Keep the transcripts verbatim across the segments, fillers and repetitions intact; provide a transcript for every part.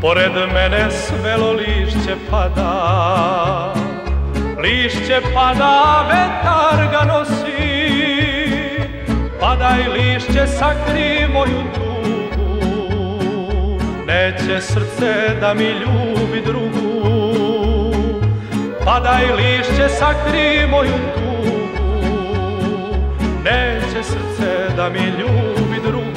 Pored mene svelo lišće pada, lišće pada, vetar ga nosi. Padaj lišće, sakri moju tugu, neće srce da mi ljubi drugu. Padaj lišće, sakri moju tugu, neće srce da mi ljubi drugu.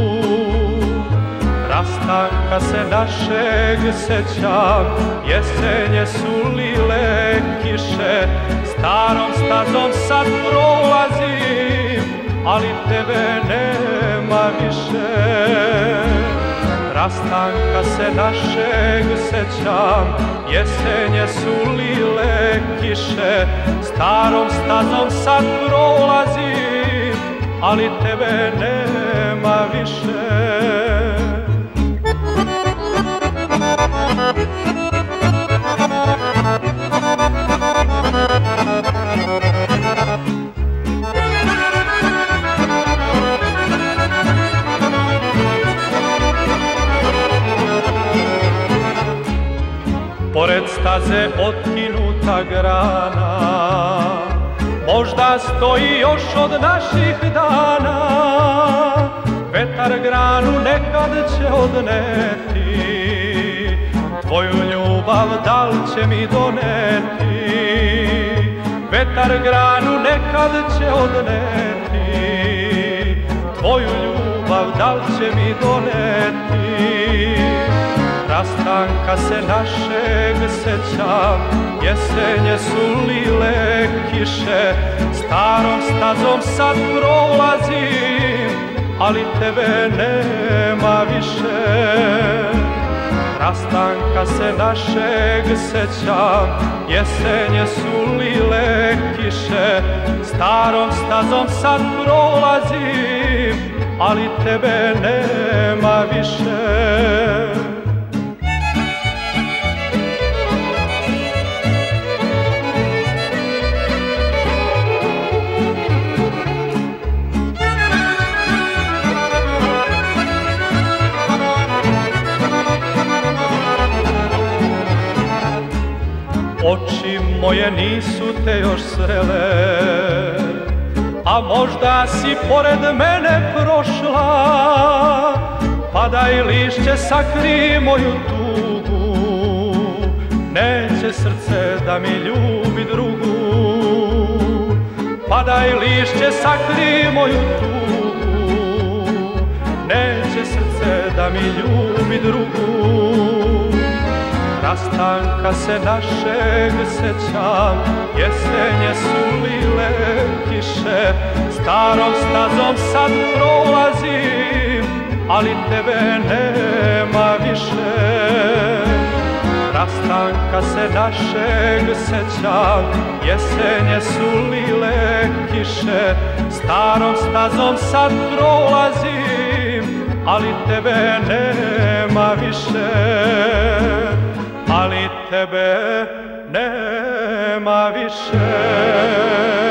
Rastanka se našeg sećam, jesenje su lile kiše. Starom stazom sad prolazim, ali tebe nema više. Rastanka se našeg sećam, jesenje su lile kiše. Starom stazom sad prolazim, ali tebe nema više. Pored staze otkinuta grana, možda stoji još od naših dana. Vetar granu nekad će odneti, tvoju ljubav da li će mi doneti. Vetar granu nekad će odneti, tvoju ljubav da li će mi doneti. Rastanka se našeg sećam, jesenje su lile kiše. Starom stazom sad prolazim, ali tebe nema više. Rastanka se našeg sećam, jesenje su lile kiše. Starom stazom sad prolazim, ali tebe nema više. Oči moje nisu te još srele, a možda si pored mene prošla. Padaj lišće, sakri moju tugu, neće srce da mi ljubi drugu. Padaj lišće, sakri moju tugu, neće srce da mi ljubi drugu. Rastanka se našeg sećam, jesenje su lile kiše. Starom stazom sad prolazim, ali tebe nema više. Rastanka se našeg sećam, jesenje su lile kiše. Starom stazom sad prolazim, ali tebe nema više. Ali tebe nema više.